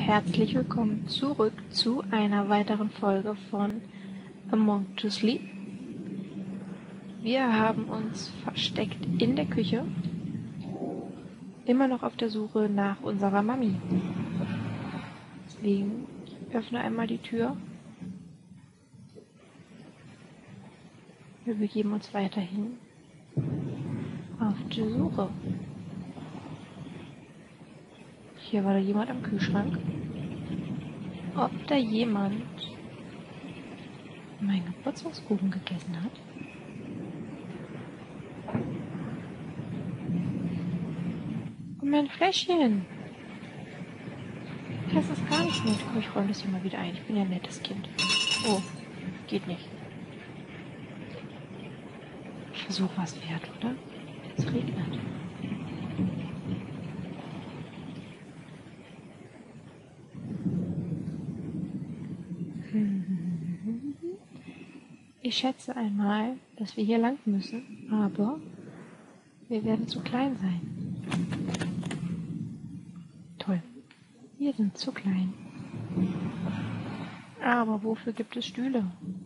herzlich willkommen zurück zu einer weiteren Folge von Among to Sleep. Wir haben uns versteckt in der Küche, immer noch auf der Suche nach unserer Mami. Deswegen, ich öffne einmal die Tür. Wir begeben uns weiterhin auf die Suche. Hier war da jemand am Kühlschrank. Ob da jemand meinen Geburtstagskuchen gegessen hat? Und mein Fläschchen. Das ist gar nicht nett. Komm, ich räume das hier mal wieder ein. Ich bin ja ein nettes Kind. Oh, geht nicht. Versuch was wert, oder? Es regnet. Ich schätze einmal, dass wir hier lang müssen, aber wir werden zu klein sein. Toll. Wir sind zu klein. Aber wofür gibt es Stühle?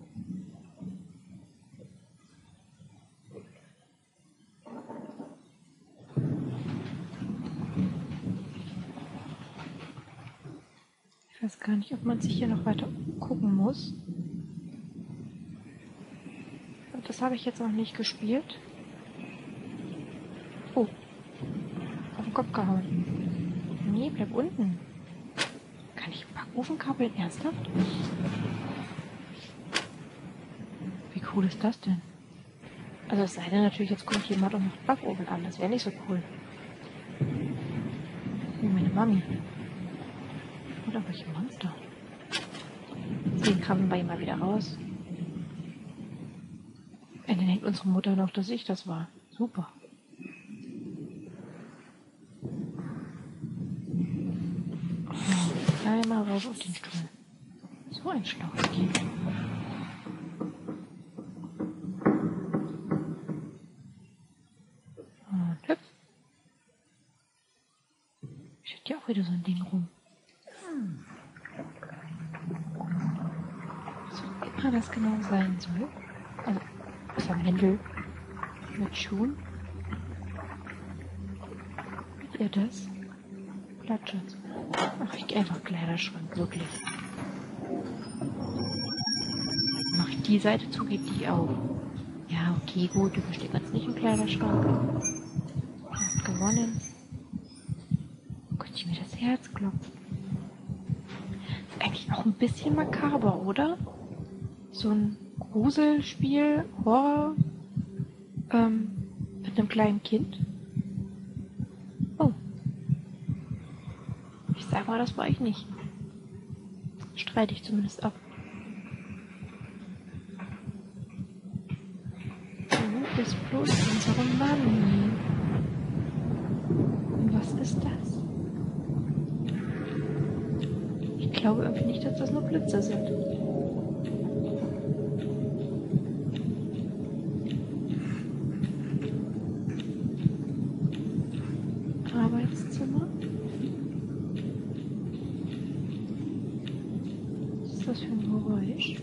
Ich weiß gar nicht, ob man sich hier noch weiter gucken muss. Das habe ich jetzt noch nicht gespielt. Oh, auf den Kopf gehauen. Nee, bleib unten. Kann ich einen Backofen kappeln? Ernsthaft? Wie cool ist das denn? Also es sei denn natürlich, jetzt kommt jemand und macht den Backofen an. Das wäre nicht so cool. Oh, meine Mami. Oder welche Monster? Deswegen krabbeln wir immer wieder raus. Und dann denkt unsere Mutter noch, dass ich das war. Super. Oh, einmal raus auf den Stuhl. So ein schlaues Kind. Und hüpf. Steht ja auch wieder so ein Ding rum. So immer das genau sein soll. Also, ist ein Händel mit Schuhen. Seht ihr das? Plattschutz. Ach, ich gehe einfach Kleiderschrank, wirklich. Mach ich die Seite zu, geht die auf. Ja, okay, gut, du versteckst jetzt nicht im Kleiderschrank. Hat gewonnen. Könnte ich mir das Herz klopfen. Ist eigentlich auch ein bisschen makaber, oder? So ein Gruselspiel, Horror, mit einem kleinen Kind. Oh. Ich sag mal, das war ich nicht. Streite ich zumindest ab. Du bist bloß unsere Mami. Und was ist das? Ich glaube irgendwie nicht, dass das nur Blitze sind. Arbeitszimmer. Was ist das für ein Geräusch?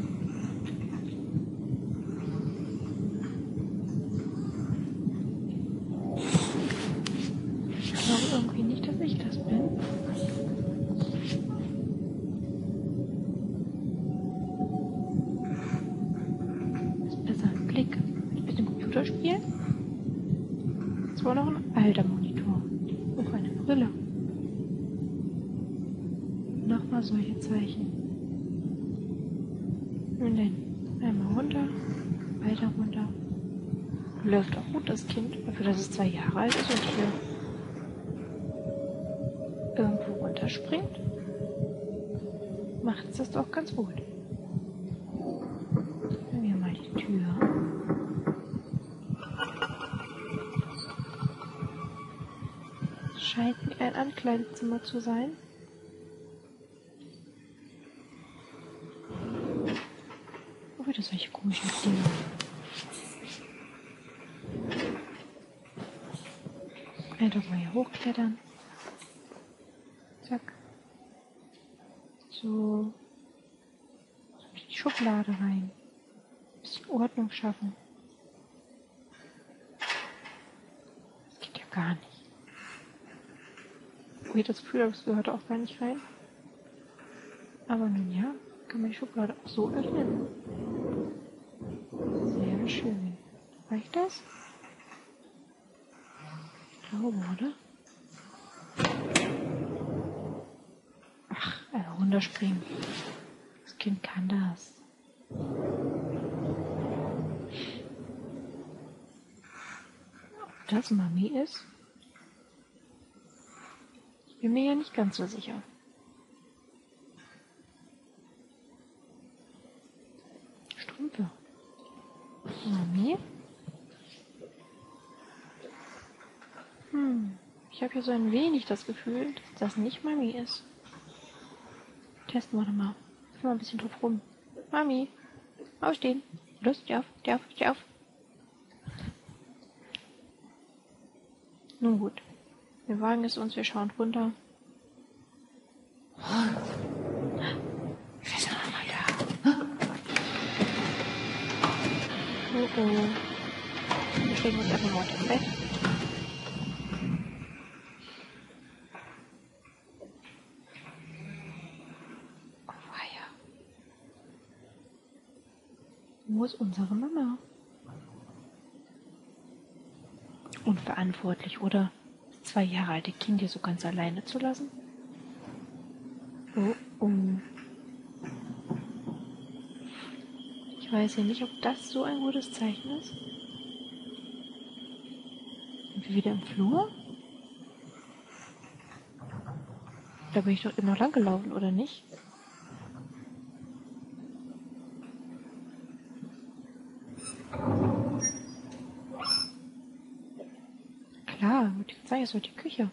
Ich glaube irgendwie nicht, dass ich das bin. Das ist besser ein Blick. Mit dem Computerspiel? Das war noch ein alter Monitor. Auch eine Brille. Nochmal solche Zeichen. Und dann einmal runter, weiter runter. Läuft auch gut, das Kind, dafür, dass es 2 Jahre alt ist und hier irgendwo runterspringt. Macht es das doch ganz gut. Nehmen wir mal die Tür. Scheint mir ein Ankleidezimmer zu sein. Oh, wieder solche komischen Dinge. Einfach mal hier hochklettern. Zack. So in die Schublade rein. Ein bisschen Ordnung schaffen. Das geht ja gar nicht. Ich habe das Gefühl, das gehört auch gar nicht rein. Aber nun ja, kann man die Schublade auch so öffnen. Sehr schön. Reicht das? Ich glaube, oder? Ach, runterspringen. Das Kind kann das. Ob das Mami ist? Ich bin mir ja nicht ganz so sicher. Strümpfe. Mami? Ich habe hier so ein wenig das Gefühl, dass das nicht Mami ist. Testen wir doch mal. Geh mal ein bisschen drauf rum. Mami, aufstehen. Los, steh auf, steh auf, steh auf. Nun gut. Wir wagen es uns, wir schauen runter. Wir sind noch mal da. Oh oh. Wir stellen uns einfach mal unter dem Bett. Wo ist unsere Mama? Unverantwortlich, oder? Das 2 Jahre alte Kind hier so ganz alleine zu lassen? Oh, oh. Ich weiß ja nicht, ob das so ein gutes Zeichen ist. Sind wir wieder im Flur? Da bin ich doch eben noch lang gelaufen, oder nicht? Klar, würde ich sagen, es wird die Küche.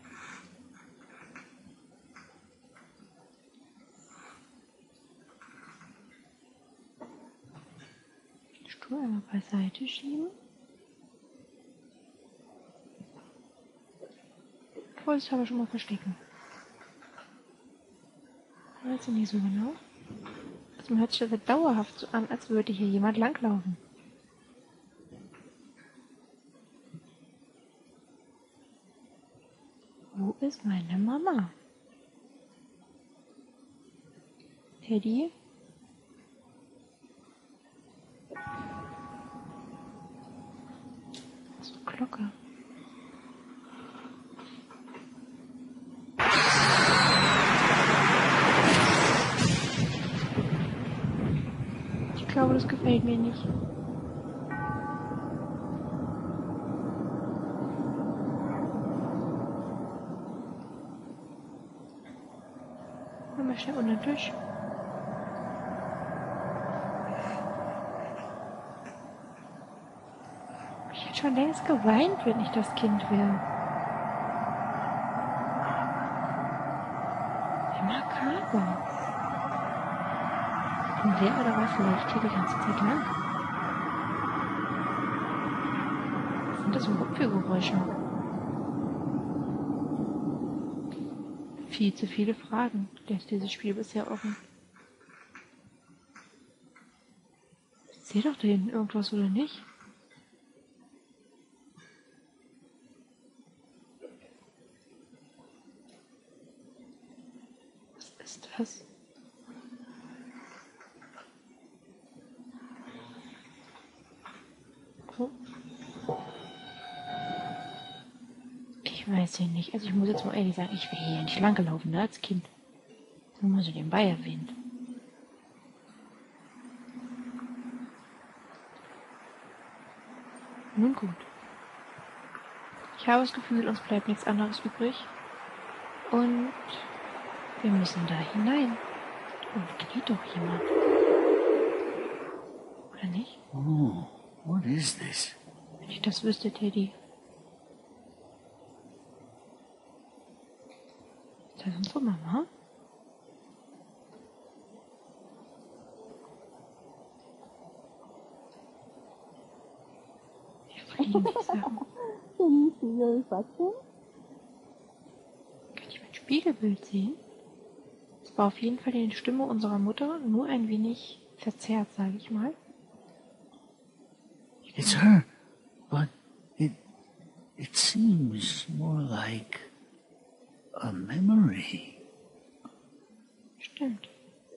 Stuhl einmal beiseite schieben. Vorsichtshalber schon mal verstecken. Weiß ich nicht so genau. Das hört sich das dauerhaft so an, als würde hier jemand langlaufen. Wo ist meine Mama? Teddy? So, Glocke. Ich glaube, das gefällt mir nicht. Mal schnell unter den Tisch. Ich hätte schon längst geweint, wenn ich das Kind will. Wie makaber. Und wer oder was läuft hier die ganze Zeit lang? Was sind das überhaupt für Geräusche? Viel zu viele Fragen lässt dieses Spiel bisher offen. Ich sehe doch da hinten irgendwas, oder nicht? Was ist das? Oh. Ich weiß ja nicht. Also ich muss jetzt mal ehrlich sagen, ich wäre hier nicht lang gelaufen, ne, als Kind. Nur mal so nebenbei erwähnt. Nun gut. Ich habe das Gefühl, uns bleibt nichts anderes übrig. Und wir müssen da hinein. Und kniet doch jemand. Oder nicht? Oh, what is this? Wenn ich das wüsste, Teddy. Ist das unsere Mama? Wir fliegen nicht sagen. Kann ich mein Spiegelbild sehen? war auf jeden Fall die Stimme unserer Mutter, nur ein wenig verzerrt, sage ich mal. It's her, but it seems more like a memory. Stimmt.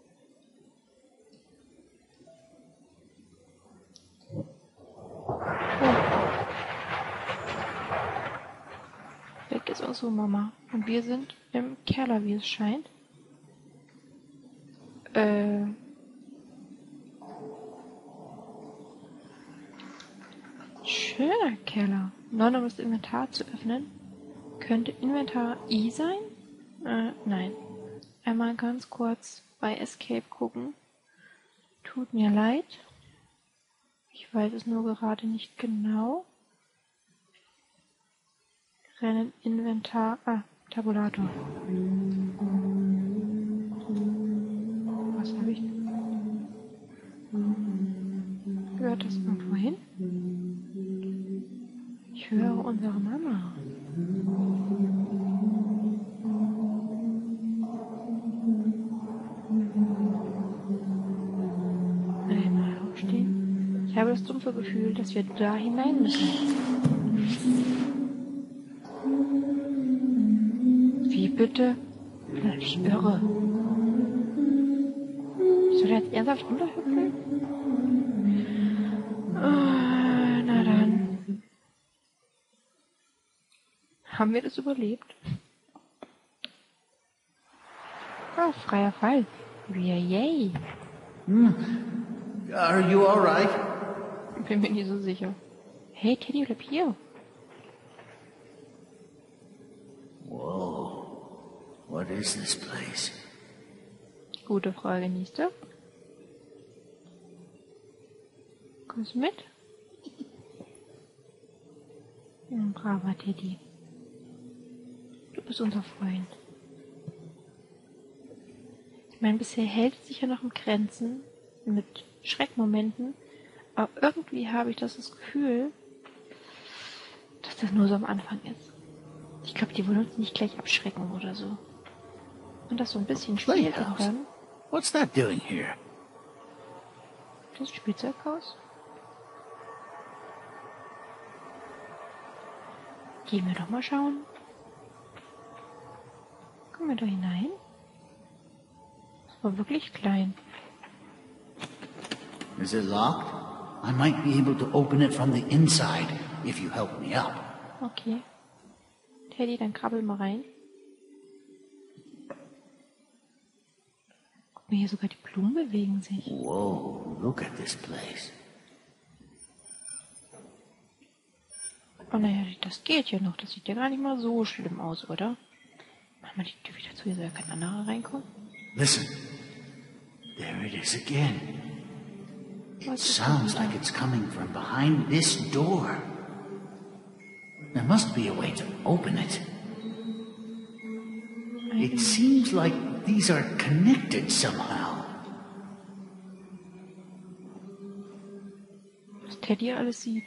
Weg ist unsere Mama. Und wir sind im Keller, wie es scheint. Schöner Keller. 9, um das Inventar zu öffnen. Könnte Inventar I sein? Nein. Einmal ganz kurz bei Escape gucken. Tut mir leid. Ich weiß es nur gerade nicht genau. Rennen, Inventar, Tabulator. Was habe ich? Gehört das irgendwo hin? Ich höre unsere Mama. Einmal aufstehen. Ich habe das dumpfe Gefühl, dass wir da hinein müssen. Wie bitte? Ich irre. Soll er jetzt ernsthaft runterhüpfen? Na dann. Haben wir das überlebt? Oh, freier Fall. Yay. Are you all right? Bin mir nicht so sicher. Hey, Teddy, bleib hier. Whoa. What is this place? Gute Frage, nächste. Kommst du mit? Ein braver Teddy. Du bist unser Freund. Ich meine, bisher hält es sich ja noch in Grenzen mit Schreckmomenten, aber irgendwie habe ich das Gefühl, dass das nur so am Anfang ist. Ich glaube, die wollen uns nicht gleich abschrecken oder so. Und das so ein bisschen spielt und dann... What's that doing here? Das Spielzeughaus? Gehen wir doch mal schauen. Kommen wir da hinein? Das war wirklich klein. Is it locked? I might be able to open it from the inside if you help me up. Okay. Teddy, dann krabbel mal rein. Guck mal, hier sogar die Blumen bewegen sich. Whoa, look at this place. Oh naja, das geht ja noch. Das sieht ja gar nicht mal so schlimm aus, oder? Machen wir die Tür wieder zu, hier soll ja kein anderer reinkommen. Listen. There it is again. It sounds like it's coming from behind this door. There must be a way to open it. It seems like these are connected somehow. Was Teddy alles sieht.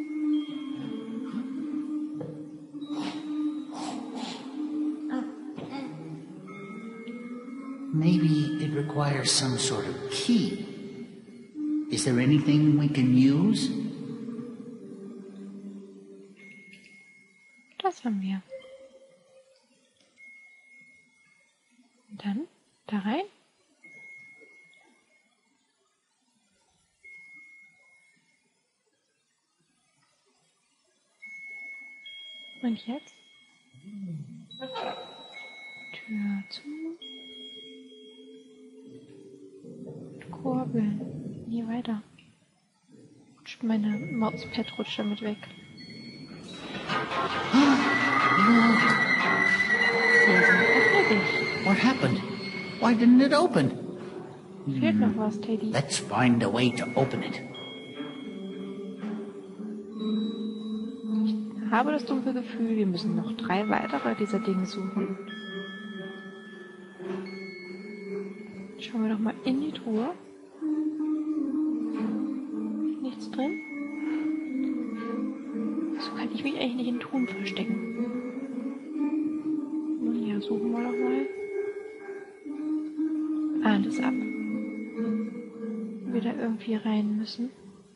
Maybe it requires some sort of key. Is there anything we can use? Das haben wir. Und dann da rein. Und jetzt? Tür zu. Kurbeln. Nie weiter. Meine Mauspad rutscht damit weg. What happened? Why didn't it open? Fehlt noch was, Teddy. Let's find a way to open it. Ich habe das dumpfe Gefühl, wir müssen noch 3 weitere dieser Dinge suchen. Schauen wir doch mal in die Truhe. Nichts drin. So kann ich mich eigentlich nicht in Truhen verstecken. Nun ja, suchen wir doch mal. ahnt es ab. Wir da irgendwie rein müssen.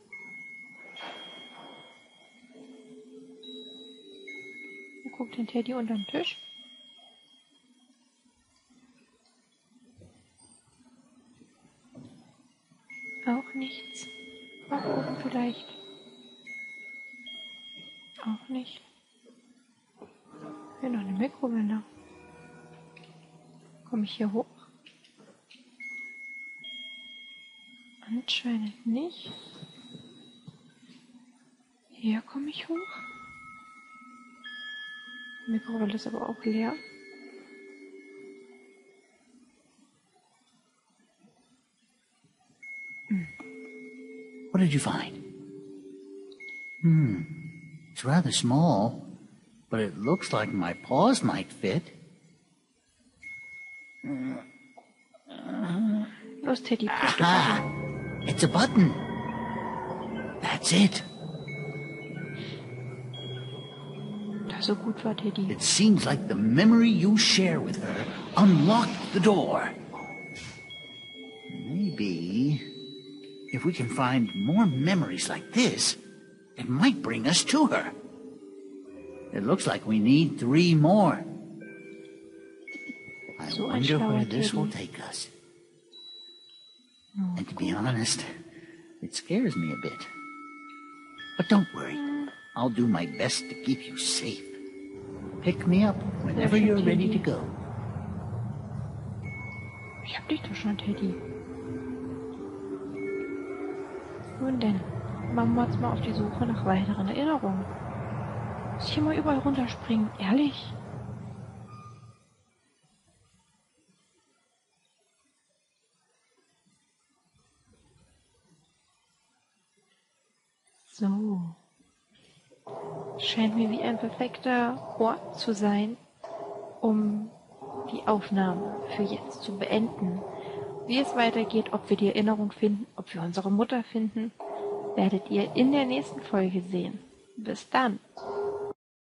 Wo guckt den Teddy unterm Tisch? Auch nichts. Mal gucken vielleicht. Auch nicht. Hier noch eine Mikrowelle. Komme ich hier hoch? Anscheinend nicht. Hier komme ich hoch. Die Mikrowelle ist aber auch leer. What did you find? It's rather small, but it looks like my paws might fit. Los, Teddy, push Aha! It's a button. That's it. Da so gut war, Teddy. It seems like the memory you share with her unlocked the door. Maybe if we can find more memories like this, it might bring us to her. It looks like we need 3 more. I So wonder where Teddy. this will take us. Oh, And to be honest, it scares me a bit. But don't worry. I'll do my best to keep you safe. Pick me up whenever Sehr schön, you're ready to Teddy. go. Ich hab dich doch schon, Teddy. Nun denn, machen wir uns mal auf die Suche nach weiteren Erinnerungen. Muss ich hier mal überall runterspringen, ehrlich? So. Scheint mir wie ein perfekter Ort zu sein, um die Aufnahme für jetzt zu beenden. Wie es weitergeht, ob wir die Erinnerung finden, ob wir unsere Mutter finden, werdet ihr in der nächsten Folge sehen. Bis dann!